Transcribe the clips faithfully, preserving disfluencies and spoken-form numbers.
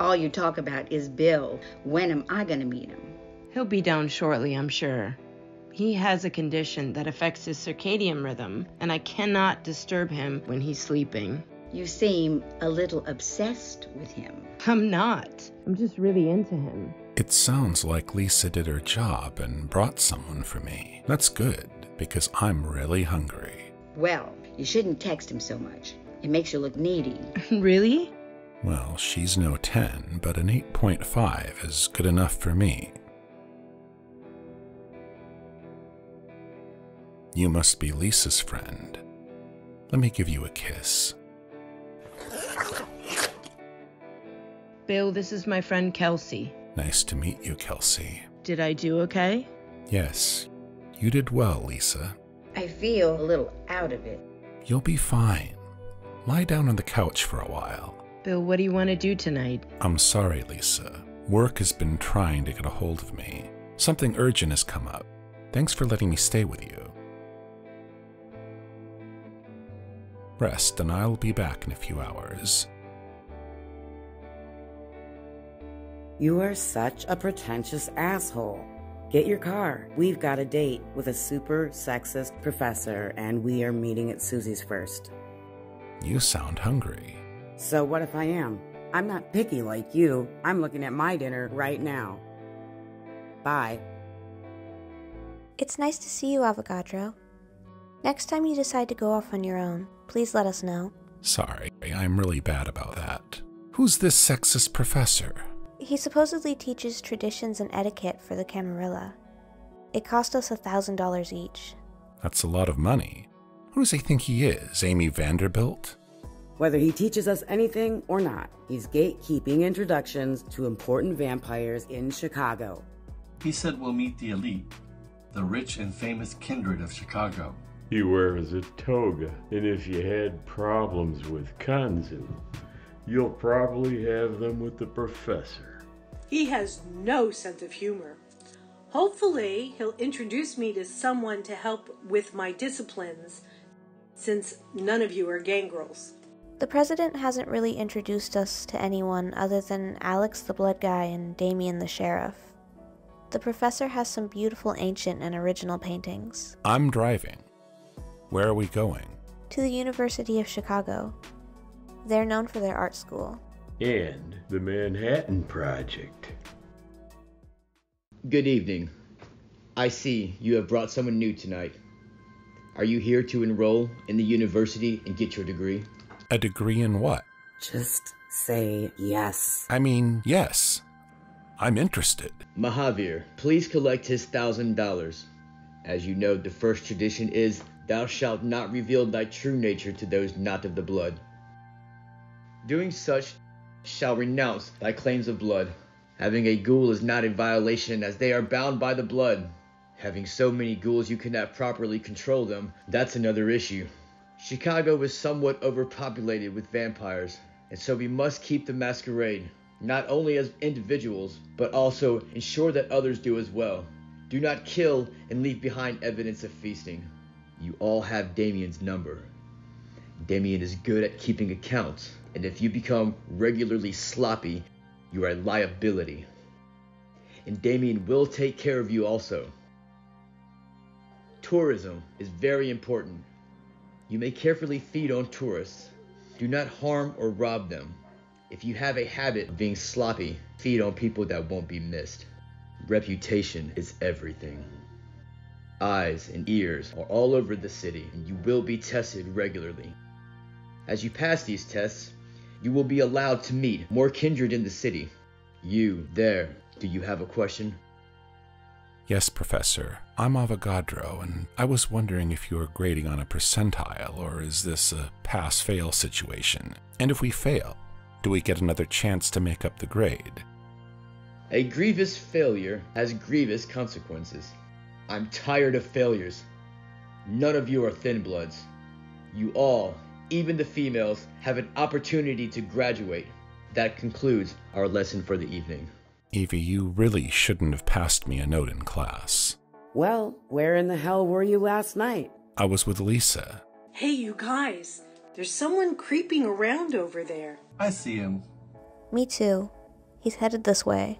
all you talk about is Bill. When am I gonna meet him? He'll be down shortly, I'm sure. He has a condition that affects his circadian rhythm, and I cannot disturb him when he's sleeping. You seem a little obsessed with him. I'm not. I'm just really into him. It sounds like Lisa did her job and brought someone for me. That's good, because I'm really hungry. Well, you shouldn't text him so much. It makes you look needy. Really? Well, she's no ten, but an eight point five is good enough for me. You must be Lisa's friend. Let me give you a kiss. Bill, this is my friend Kelsie. Nice to meet you, Kelsie. Did I do okay? Yes, you did well, Lisa. I feel a little out of it. You'll be fine. Lie down on the couch for a while. Bill, what do you want to do tonight? I'm sorry, Lisa. Work has been trying to get a hold of me. Something urgent has come up. Thanks for letting me stay with you. Rest, and I'll be back in a few hours. You are such a pretentious asshole. Get your car. We've got a date with a super sexist professor, and we are meeting at Suzie's first. You sound hungry. So what if I am? I'm not picky like you. I'm looking at my dinner right now. Bye. It's nice to see you, Avogadro. Next time you decide to go off on your own, please let us know. Sorry, I'm really bad about that. Who's this sexist professor? He supposedly teaches traditions and etiquette for the Camarilla. It cost us a thousand dollars each. That's a lot of money. Who does he think he is, Amy Vanderbilt? Whether he teaches us anything or not, he's gatekeeping introductions to important vampires in Chicago. He said we'll meet the elite, the rich and famous kindred of Chicago. He wears a toga, and if you had problems with Kanzu, you'll probably have them with the professor. He has no sense of humor. Hopefully, he'll introduce me to someone to help with my disciplines, since none of you are gangrels. The president hasn't really introduced us to anyone other than Alex the Blood Guy and Damien the Sheriff. The professor has some beautiful ancient and original paintings. I'm driving. Where are we going? To the University of Chicago. They're known for their art school. And the Manhattan Project. Good evening. I see you have brought someone new tonight. Are you here to enroll in the university and get your degree? A degree in what? Just say yes. I mean, yes. I'm interested. Mahavir, please collect his thousand dollars. As you know, the first tradition is, thou shalt not reveal thy true nature to those not of the blood. Doing such shall renounce thy claims of blood. Having a ghoul is not a violation, as they are bound by the blood. Having so many ghouls you cannot properly control them, that's another issue. Chicago is somewhat overpopulated with vampires, and so we must keep the masquerade, not only as individuals, but also ensure that others do as well. Do not kill and leave behind evidence of feasting. You all have Damien's number. Damien is good at keeping accounts, and if you become regularly sloppy, you are a liability. And Damien will take care of you also. Tourism is very important. You may carefully feed on tourists. Do not harm or rob them. If you have a habit of being sloppy, feed on people that won't be missed. Reputation is everything. Eyes and ears are all over the city, and you will be tested regularly. As you pass these tests, you will be allowed to meet more kindred in the city. You, there, do you have a question? Yes, Professor. I'm Avogadro, and I was wondering if you are grading on a percentile, or is this a pass-fail situation? And if we fail, do we get another chance to make up the grade? A grievous failure has grievous consequences. I'm tired of failures. None of you are Thinbloods. You all, even the females, have an opportunity to graduate. That concludes our lesson for the evening. Evie, you really shouldn't have passed me a note in class. Well, where in the hell were you last night? I was with Lisa. Hey, you guys. There's someone creeping around over there. I see him. Me too. He's headed this way.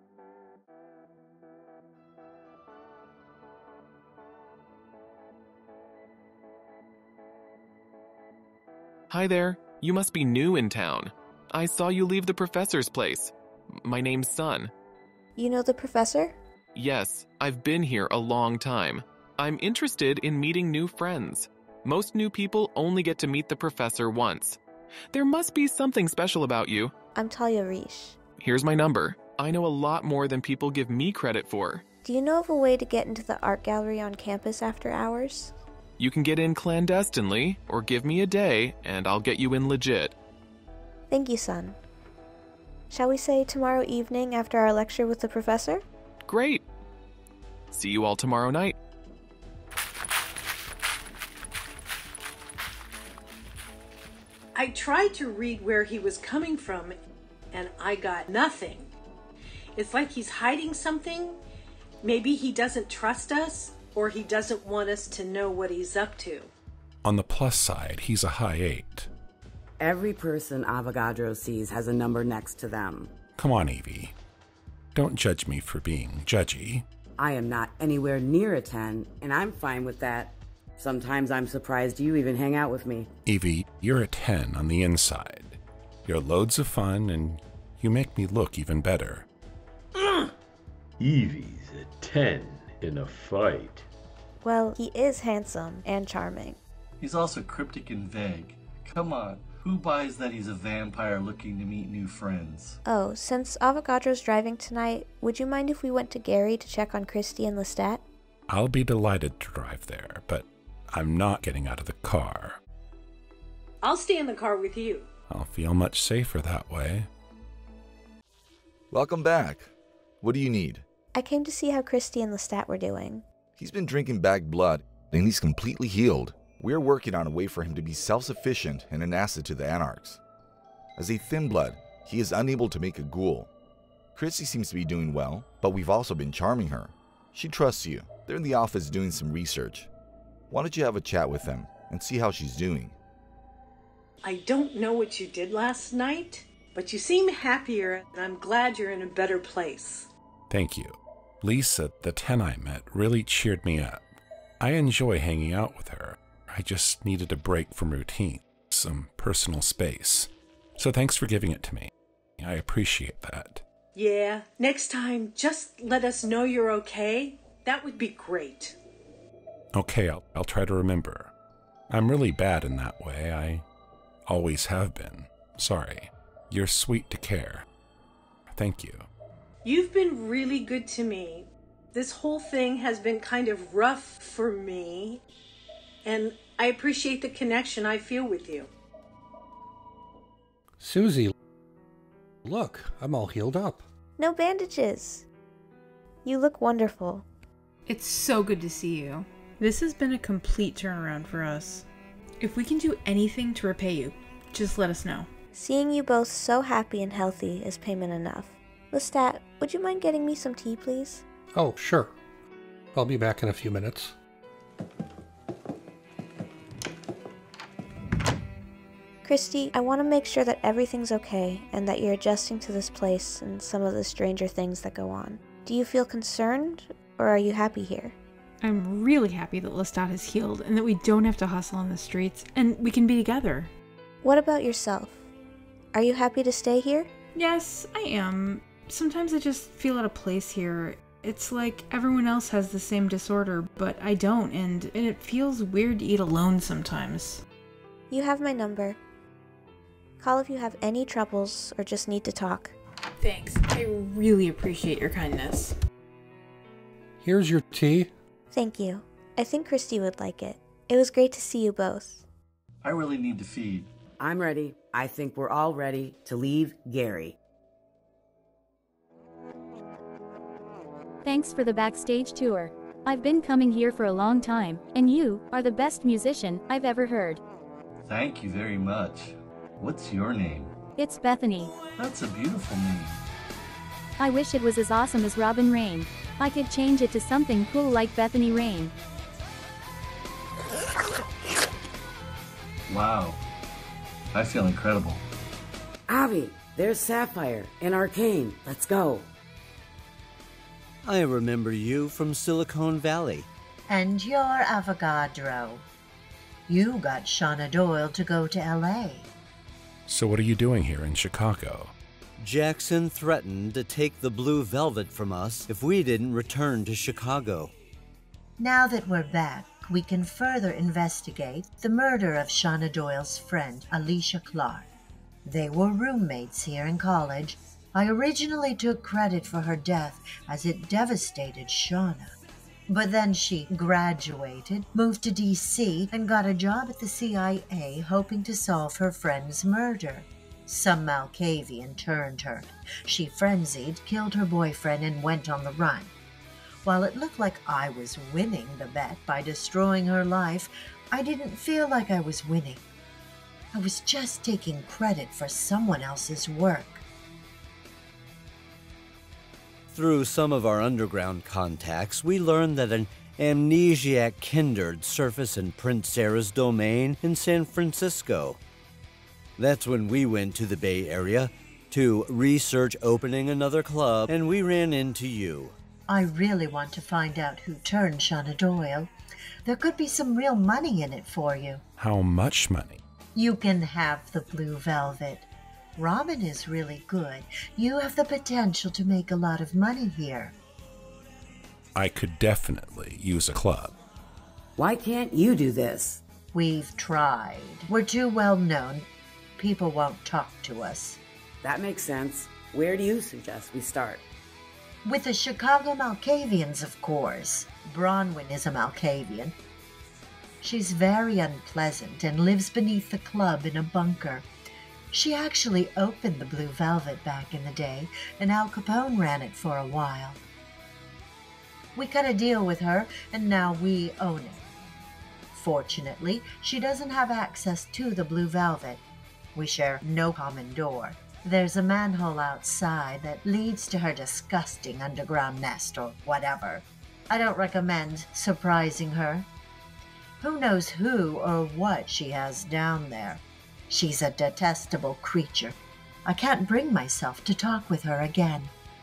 Hi there. You must be new in town. I saw you leave the professor's place. My name's Son. You know the professor? Yes, I've been here a long time. I'm interested in meeting new friends. Most new people only get to meet the professor once. There must be something special about you. I'm Talia Riche. Here's my number. I know a lot more than people give me credit for. Do you know of a way to get into the art gallery on campus after hours? You can get in clandestinely, or give me a day, and I'll get you in legit. Thank you, Son. Shall we say tomorrow evening after our lecture with the professor? Great. See you all tomorrow night. I tried to read where he was coming from, and I got nothing. It's like he's hiding something. Maybe he doesn't trust us, or he doesn't want us to know what he's up to. On the plus side, he's a high eight. Every person Avogadro sees has a number next to them. Come on, Evie. Don't judge me for being judgy. I am not anywhere near a ten, and I'm fine with that. Sometimes I'm surprised you even hang out with me. Evie, you're a ten on the inside. You're loads of fun, and you make me look even better. Evie's a ten in a fight. Well, he is handsome and charming. He's also cryptic and vague. Come on, who buys that he's a vampire looking to meet new friends? Oh, since Avogadro's driving tonight, would you mind if we went to Gary to check on Christy and Lestat? I'll be delighted to drive there, but I'm not getting out of the car. I'll stay in the car with you. I'll feel much safer that way. Welcome back. What do you need? I came to see how Christy and Lestat were doing. He's been drinking bagged blood, and he's completely healed. We're working on a way for him to be self-sufficient and an asset to the Anarchs. As a Thinblood, he is unable to make a ghoul. Christy seems to be doing well, but we've also been charming her. She trusts you. They're in the office doing some research. Why don't you have a chat with them and see how she's doing? I don't know what you did last night, but you seem happier, and I'm glad you're in a better place. Thank you. Lisa, the ten I met, really cheered me up. I enjoy hanging out with her. I just needed a break from routine, some personal space. So thanks for giving it to me. I appreciate that. Yeah, next time, just let us know you're okay. That would be great. Okay, I'll, I'll try to remember. I'm really bad in that way. I always have been. Sorry. You're sweet to care. Thank you. You've been really good to me. This whole thing has been kind of rough for me, and I appreciate the connection I feel with you. Suzie, look, I'm all healed up. No bandages. You look wonderful. It's so good to see you. This has been a complete turnaround for us. If we can do anything to repay you, just let us know. Seeing you both so happy and healthy is payment enough. Lestat, would you mind getting me some tea, please? Oh, sure. I'll be back in a few minutes. Christy, I want to make sure that everything's okay and that you're adjusting to this place and some of the stranger things that go on. Do you feel concerned, or are you happy here? I'm really happy that Lestat is healed and that we don't have to hustle on the streets and we can be together. What about yourself? Are you happy to stay here? Yes, I am. Sometimes I just feel out of place here. It's like everyone else has the same disorder, but I don't, and, and it feels weird to eat alone sometimes. You have my number. Call if you have any troubles or just need to talk. Thanks. I really appreciate your kindness. Here's your tea. Thank you. I think Christy would like it. It was great to see you both. I really need to feed. I'm ready. I think we're all ready to leave Gary. Thanks for the backstage tour. I've been coming here for a long time, and you are the best musician I've ever heard. Thank you very much. What's your name? It's Bethany. That's a beautiful name. I wish it was as awesome as Robin Rain. I could change it to something cool like Bethany Rain. Wow. I feel incredible. Avi, There's Sapphire and Archane. Let's go. I remember you from Silicon Valley. And you're Avogadro. You got Shauna Doyle to go to L A. So what are you doing here in Chicago? Jackson threatened to take the blue velvet from us if we didn't return to Chicago. Now that we're back, we can further investigate the murder of Shauna Doyle's friend, Alicia Clark. They were roommates here in college. I originally took credit for her death as it devastated Shauna. But then she graduated, moved to D C, and got a job at the C I A hoping to solve her friend's murder. Some Malkavian turned her. She frenzied, killed her boyfriend, and went on the run. While it looked like I was winning the bet by destroying her life, I didn't feel like I was winning. I was just taking credit for someone else's work. Through some of our underground contacts, we learned that an amnesiac kindred surfaced in Prince Sarah's domain in San Francisco. That's when we went to the Bay Area to research opening another club, and we ran into you. I really want to find out who turned Shauna Doyle. There could be some real money in it for you. How much money? You can have the blue velvet. Robin is really good. You have the potential to make a lot of money here. I could definitely use a club. Why can't you do this? We've tried. We're too well known. People won't talk to us. That makes sense. Where do you suggest we start? With the Chicago Malkavians, of course. Bronwyn is a Malkavian. She's very unpleasant and lives beneath the club in a bunker. She actually opened the Blue Velvet back in the day, and Al Capone ran it for a while. We cut a deal with her, and now we own it. Fortunately, she doesn't have access to the Blue Velvet. We share no common door. There's a manhole outside that leads to her disgusting underground nest or whatever. I don't recommend surprising her. Who knows who or what she has down there? She's a detestable creature. I can't bring myself to talk with her again.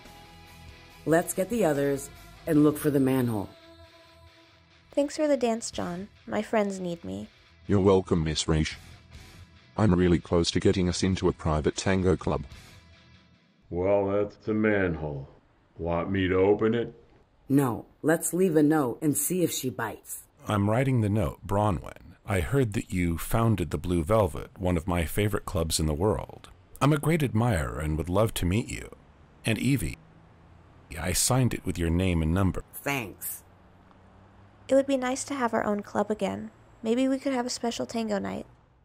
Let's get the others and look for the manhole. Thanks for the dance, John. My friends need me. You're welcome, Miss Raish. I'm really close to getting us into a private tango club. Well, that's the manhole. Want me to open it? No, let's leave a note and see if she bites. I'm writing the note, Bronwyn. I heard that you founded the Blue Velvet, one of my favorite clubs in the world. I'm a great admirer and would love to meet you. And Evie, I signed it with your name and number. Thanks. It would be nice to have our own club again. Maybe we could have a special tango night.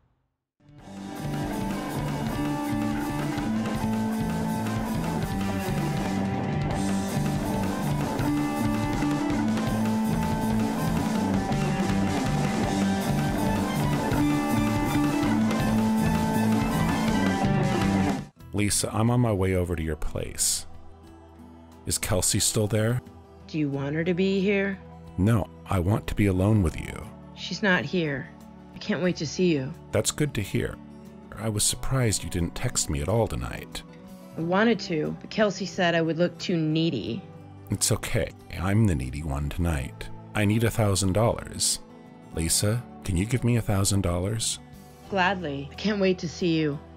Lisa, I'm on my way over to your place. Is Kelsie still there? Do you want her to be here? No, I want to be alone with you. She's not here. I can't wait to see you. That's good to hear. I was surprised you didn't text me at all tonight. I wanted to, but Kelsie said I would look too needy. It's okay. I'm the needy one tonight. I need a thousand dollars. Lisa, can you give me a thousand dollars? Gladly. I can't wait to see you.